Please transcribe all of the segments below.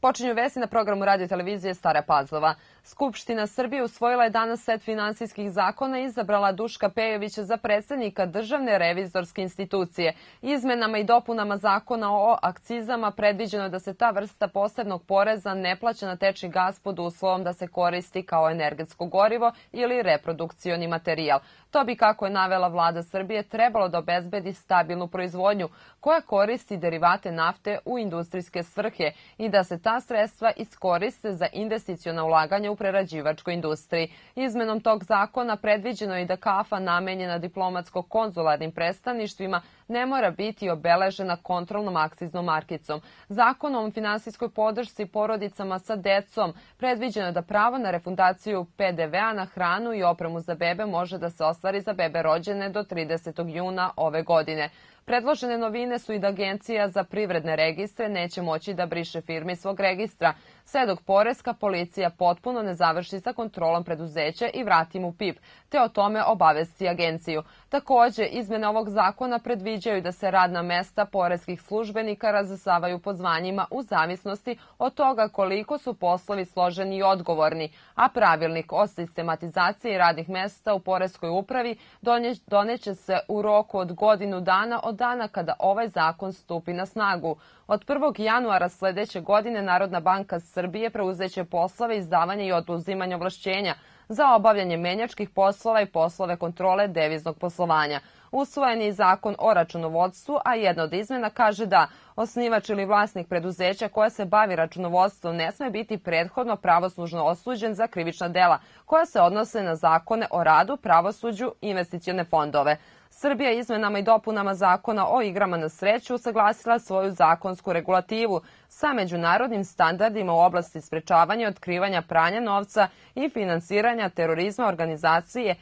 Počinju vesti na programu radio televizije Stara Pazova. Skupština Srbije usvojila je danas set finansijskih zakona i izabrala Duška Pejovića za predsednika Državne revizorske institucije. Izmenama i dopunama zakona o akcizama predviđeno je da se ta vrsta posebnog poreza ne plaća na tečni gas pod uslovom da se koristi kao energetsko gorivo ili reprodukcioni materijal. To bi, kako je navela vlada Srbije, trebalo da obezbedi stabilnu proizvodnju koja koristi derivate nafte u industrijske svrhe i da se ta sredstva iskoriste za investiciona ulaganja u prerađivačkoj industriji. Izmenom tog zakona predviđeno je da kafa namenjena diplomatsko-konzularnim predstavništvima ne mora biti obeležena kontrolnom akciznom markicom. Zakonom o finansijskoj podršci porodicama sa decom predviđeno je da pravo na refundaciju PDV-a na hranu i opremu za bebe može da se ostvari za bebe rođene do 30. juna ove godine. Predložene novine su i da Agencija za privredne registre neće moći da briše firme svog registra, sve dok poreska policija potpuno ne završi sa kontrolom preduzeća i vrati mu PIP, te o tome obavesti agenciju. Takođe, izmene ovog zakona predviđaju da se radna mesta poreskih službenika razvrstavaju po zvanjima u zavisnosti od toga koliko su poslovi složeni i odgovorni, a pravilnik o sistematizaciji radnih mesta u poreskoj upravi doneće se u roku od godinu dana od dana kada ovaj zakon stupi na snagu. Od 1. januara sledeće godine Narodna banka Srbije preuzeće poslove izdavanja i oduzimanja ovlašćenja za obavljanje menjačkih poslova i poslove kontrole deviznog poslovanja. Usvojen je zakon o računovodstvu, a jedna od izmena kaže da osnivač ili vlasnik preduzeća koja se bavi računovodstvom ne sme biti prethodno pravosnažno osuđen za krivična dela koja se odnose na zakone o radu, pravosuđu i investicione fondove. Srbija izmenama i dopunama zakona o igrama na sreću usaglasila svoju zakonsku regulativu sa međunarodnim standardima u oblasti sprečavanja i otkrivanja pranja novca i finansiranja terorizma organizacije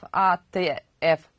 FATF.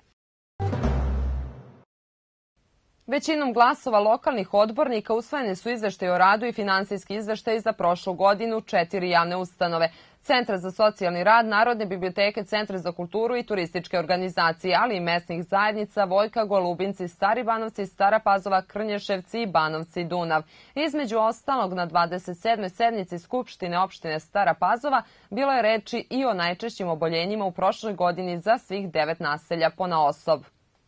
Većinom glasova lokalnih odbornika usvojeni su izveštaji o radu i finansijski izveštaji za prošlu godinu 4 javne ustanove: Centra za socijalni rad, Narodne biblioteke, Centra za kulturu i turističke organizacije, ali i mesnih zajednica Vojka, Golubinci, Stari Banovci, Stara Pazova, Krnješevci i Banovci Dunav. Između ostalog, na 27. sednici Skupštine opštine Stara Pazova bilo je reči i o najčešćim oboljenjima u prošloj godini za svih 9 naselja ponaosob.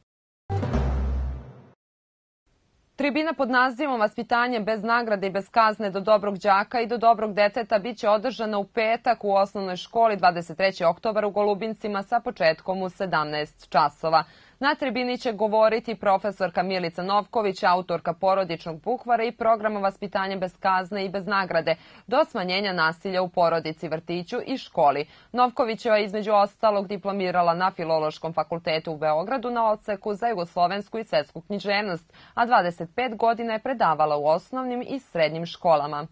Tribina pod nazivom Vaspitanje bez nagrade i bez kazne do dobrog đaka i do dobrog deteta biće održana u petak u osnovnoj školi 23. oktobar u Golubincima sa početkom u 17 časova. Na tribini će govoriti profesorka Milica Novković, autorka porodičnog bukvara i programa Vaspitanje bez kazne i bez nagrade do smanjenja nasilja u porodici, vrtiću i školi. Novkovićeva je između ostalog diplomirala na Filološkom fakultetu u Beogradu na odseku za jugoslovensku i svetsku književnost, a 25 godina je predavala u osnovnim i srednjim školama.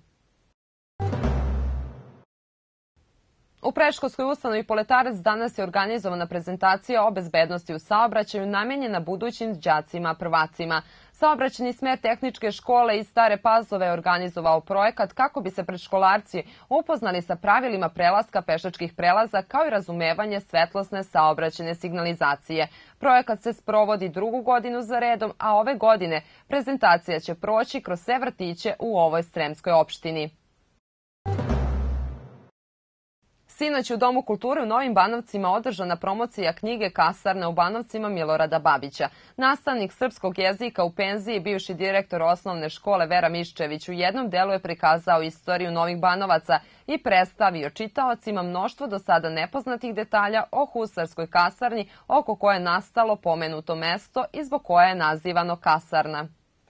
U predškolskoj ustanovi Poletarac danas je organizovana prezentacija o bezbednosti u saobraćaju namenjena budućim đacima prvacima. Saobraćajni smer tehničke škole iz Stare Pazove je organizovao projekat kako bi se predškolarci upoznali sa pravilima prelaska pešačkih prelaza kao i razumevanje svetlosne saobraćajne signalizacije. Projekat se sprovodi drugu godinu za redom, a ove godine prezentacija će proći kroz sve vrtiće u ovoj Sremskoj opštini. Sinoć u Domu kulture u Novim Banovcima održana promocija knjige Kasarna u Banovcima Milorada Babića. Nastavnik srpskog jezika u penziji, bivši direktor osnovne škole Vera Miščević u jednom delu je prikazao istoriju Novih Banovaca i predstavio čitaocima mnoštvo do sada nepoznatih detalja o husarskoj kasarni oko koje je nastalo pomenuto mesto i zbog koje je nazivano Kasarna.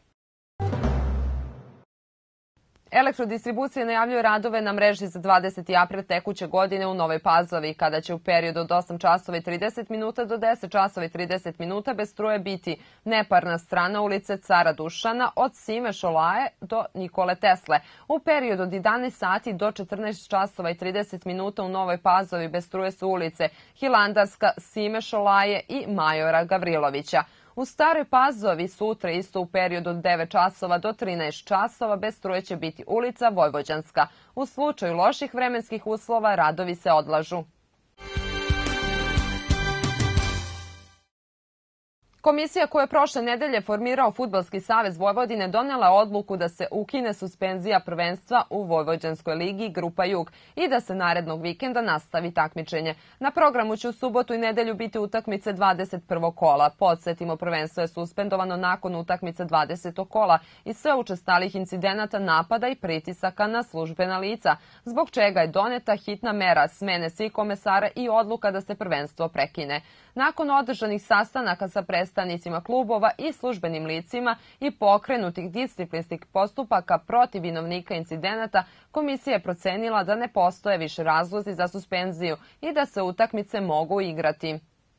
Elektrodistribucija najavljuje radove na mreži za 20. april tekuće godine u Novoj Pazovi, kada će u periodu od 8 časova i 30 minuta do 10 časova i 30 minuta bez struje biti neparna strana ulice Cara Dušana od Sime Šolaje do Nikole Tesle. U periodu od 11 sati do 14 časova i 30 minuta u Novoj Pazovi bez struje su ulice Hilandarska, Sime Šolaje i Majora Gavrilovića. U Staroj Pazovi sutra isto u periodu od 9 časova do 13 časova bez struje će biti ulica Vojvođanska. U slučaju loših vremenskih uslova radovi se odlažu. Komisija koja je prošle nedelje formirao Fudbalski savez Vojvodine donela odluku da se ukine suspenzija prvenstva u Vojvođanskoj ligi Grupa Jug i da se narednog vikenda nastavi takmičenje. Na programu će u subotu i nedelju biti utakmice 21. kola. Podsjetimo, prvenstvo je suspendovano nakon utakmice 20. kola i sve učestalih incidenata, napada i pritisaka na službena lica, zbog čega je doneta hitna mera smene svih komesara i odluka da se prvenstvo prekine. Nakon održanih sastanaka sa predstavnicima klubova i službenim licima i pokrenutih disciplinskih postupaka protiv vinovnika incidenata, komisija je procenila da ne postoje više razlozi za suspenziju i da se utakmice mogu igrati.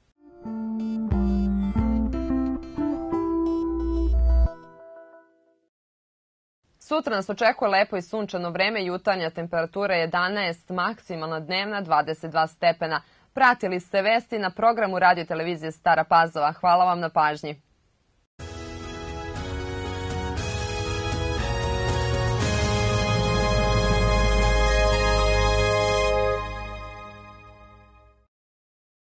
Sutra nas očekuje lepo i sunčano vreme, jutarnja temperatura 11, maksimalna dnevna 22 stepena. Pratili ste vesti na programu Radio televizije Stara Pazova. Hvala vam na pažnji.